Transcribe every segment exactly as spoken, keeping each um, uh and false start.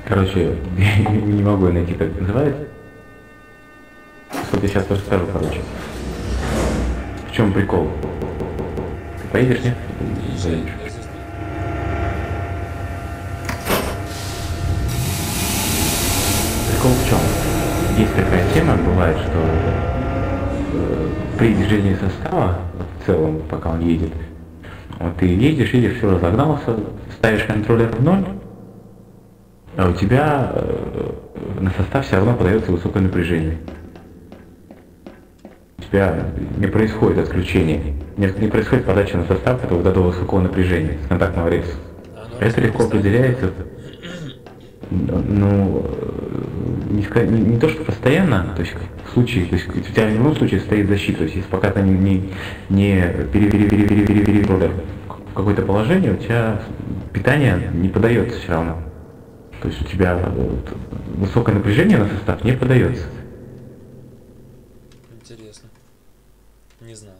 Короче, не могу я найти, как это называется. Вот я сейчас расскажу, короче. В чем прикол? Ты поедешь, нет? Езжай, Заедешь. я здесь. Прикол в чем? Есть такая тема, бывает, что э, при движении состава, вот в целом, пока он едет, вот ты едешь, едешь, все разогнался, ставишь контроллер в ноль, а у тебя э, на состав все равно подается высокое напряжение. У тебя не происходит отключение, не, не происходит подача на состав этого, вот этого высокого напряжения с контактного рельса. А оно Это разве легко постоянно? определяется, ну, не, ска- не, не то, что постоянно, то есть в случае, то есть у тебя в любом случае стоит защита, то есть если пока ты не, не, не перевери, перевери, перевери, перевери в какое-то положение, у тебя питание не подается все равно. То есть у тебя вот, высокое напряжение на состав не подается. Интересно. Не знал.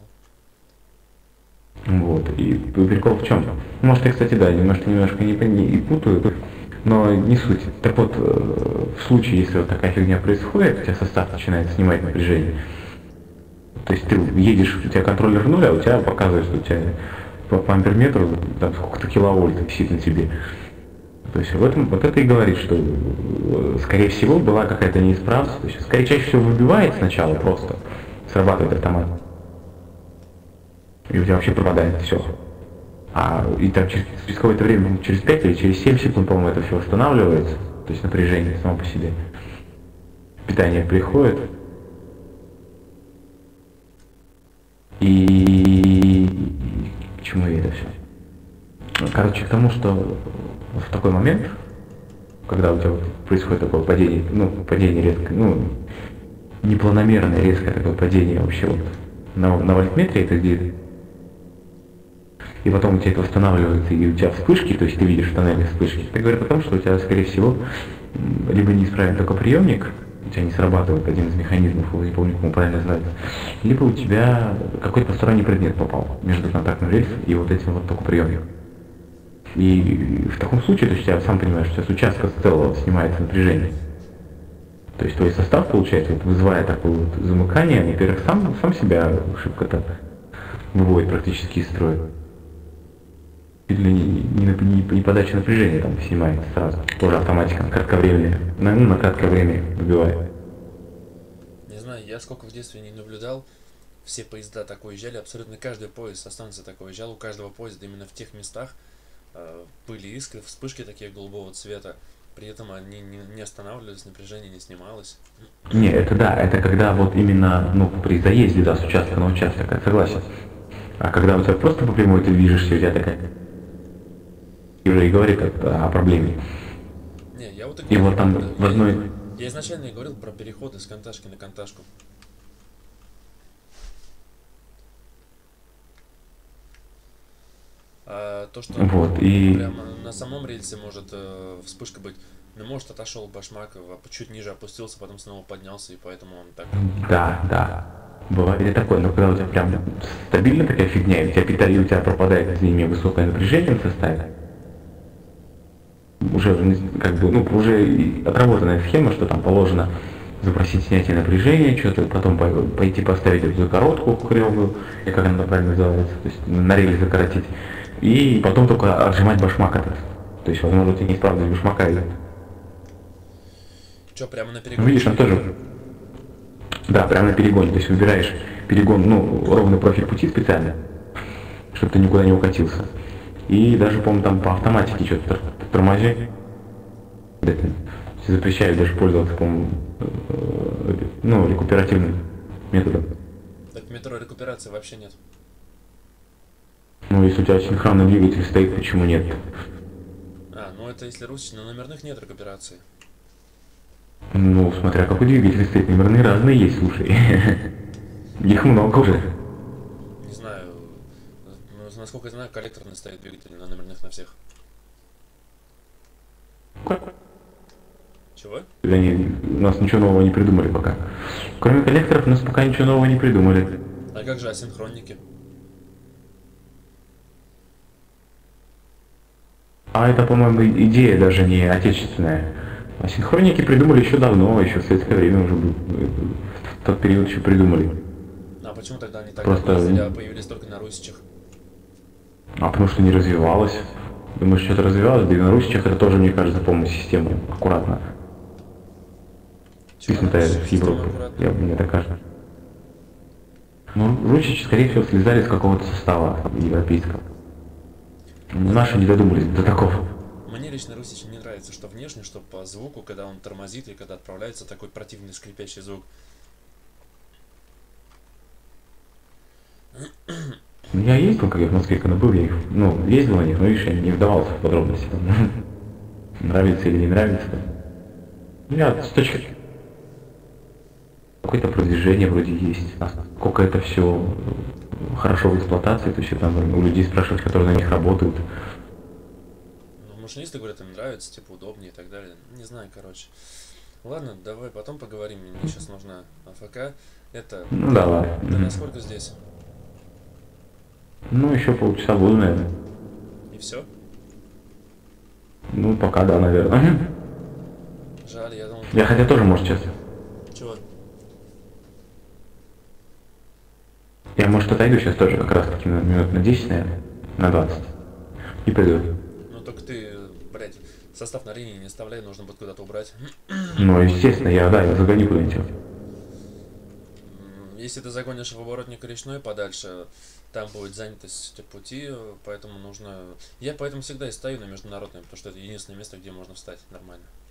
Вот. И прикол в чем? Может, я, кстати, да, немножко, немножко не, не и путаю, но не суть. Так вот, э, в случае, если вот такая фигня происходит, у тебя состав начинает снимать напряжение. То есть ты едешь, у тебя контроллер нуля, а у тебя показывает, что у тебя по, по амперметру там сколько-то киловольт висит на тебе. То есть в этом, вот это и говорит, что э, скорее всего была какая-то неисправность. То есть, скорее чаще всего выбивает сначала просто, срабатывает автомат. И у тебя вообще пропадает все. А и там через, через какое-то время, через пять или через семь секунд, по-моему, это все восстанавливается. То есть напряжение само по себе. Питание приходит. И к чему это все? Короче, к тому, что в такой момент, когда у тебя вот происходит такое падение, ну, падение резко, ну, непланомерное резкое такое падение вообще вот на, на вольтметре это где, и потом у тебя это восстанавливается, и у тебя вспышки, то есть ты видишь в тоннеле вспышки, это говорит о том, что у тебя, скорее всего, либо неисправен токоприемник, у тебя не срабатывает один из механизмов, я не помню, как он правильно называется, либо у тебя какой-то посторонний предмет попал между контактным рельсом и вот этим вот токоприемником. И в таком случае, то есть я сам понимаю, что с участка целого снимается напряжение. То есть твой состав, получается, вот, вызывая такое вот замыкание, во-первых, сам, сам себя шибко-то выводит практически из строя. Или не, не, не, не подача напряжения там снимается сразу. Тоже автоматика на кратковременное. На, ну, на краткое время выбивает. Не знаю, я сколько в детстве не наблюдал, все поезда так уезжали, абсолютно каждый поезд со станции такой уезжал, у каждого поезда именно в тех местах э, были искры, вспышки такие голубого цвета, при этом они не, не останавливались, напряжение не снималось. Не, это да, это когда вот именно, ну, при заезде, да, с участка на участок, я согласен. А когда у тебя просто по прямой ты движешься, у тебя такая и уже и говорит о, о проблеме. Не, я вот и И говорю, вот там да, в одной... я, я изначально и говорил про переходы с конташки на конташку. А то, что Вот, и... прямо на самом рельсе может э, вспышка быть, ну, может, отошел башмак, а чуть ниже опустился, потом снова поднялся, и поэтому он так... Да, да. Бывает и такое, но когда у тебя прям стабильно такая фигня, и у тебя питание, у тебя пропадает, извини, высокое напряжение в составе, уже как бы, ну, уже и отработанная схема, что там положено запросить снятие напряжения, что-то потом пойти поставить эту короткую кривую, и как она правильно называется, то есть на рельс закоротить, и потом только отжимать башмак этот. То есть, возможно, у тебя неисправность башмака идет. Че, прямо на Ну, перегоне? видишь, он тоже, да, прямо на перегоне, то есть выбираешь перегон, ну, ровный профиль пути специально, чтобы ты никуда не укатился. И даже, по-моему, там по автоматике что-то тормози. Это запрещают даже пользоваться, по-моему, ну, рекуперативным методом. Так в метро рекуперации вообще нет. Ну, если у тебя синхронный двигатель стоит, почему нет? А, ну это если русский, на номерных нет рекуперации. Ну, смотря какой двигатель стоит, номерные разные есть, слушай. Их много уже. Не знаю, ну, насколько я знаю, коллекторный стоит двигатель на номерных на всех. Чего? Они у нас ничего нового не придумали пока. Кроме коллекторов, у нас пока ничего нового не придумали. А как же асинхронники? А это, по-моему, идея даже не отечественная. А синхроники придумали еще давно, еще в советское время уже был. В тот период еще придумали. А почему тогда они так Просто... ездили, а появились только на русичах? А потому что не развивалось. Думаешь, что-то развивалось? Да и на русичах это тоже, мне кажется, по-моему, система аккуратно. Письма-то с Европы, я, мне так кажется. Ну, русичи, скорее всего, слезали с какого-то состава европейского. Наши не додумались до такого. Мне лично русичи не нравится, что внешне, что по звуку, когда он тормозит и когда отправляется, такой противный скрипящий звук. Я ездил, как я в Москве, когда был, я их, ну, ездил на них, но, видишь, я не вдавался в подробности. Нравится или не нравится. Я с точки... Какое-то продвижение вроде есть. А сколько это все хорошо в эксплуатации, то есть там у людей спрашивать, которые на них работают. Ну, машинисты говорят, им нравится, типа, удобнее и так далее. Не знаю, короче. Ладно, давай потом поговорим, мне сейчас нужна АФК. Это... Ну, давай. Ты насколько здесь? Ну, еще полчаса буду, наверное. И все? Ну, пока да, наверное. Жаль, я думал... Я хотя тоже, может, сейчас. Чего? Я, может, отойду сейчас тоже как раз таки на минут на десять, наверное, на двадцать. И приду. Ну, только ты, блядь, состав на линии не оставляй, нужно будет куда-то убрать. Ну, естественно, я, да, я загоню куда-нибудь. Если ты загонишь в оборотник речной подальше, там будет занятость пути, поэтому нужно... Я поэтому всегда и стою на международном, потому что это единственное место, где можно встать нормально.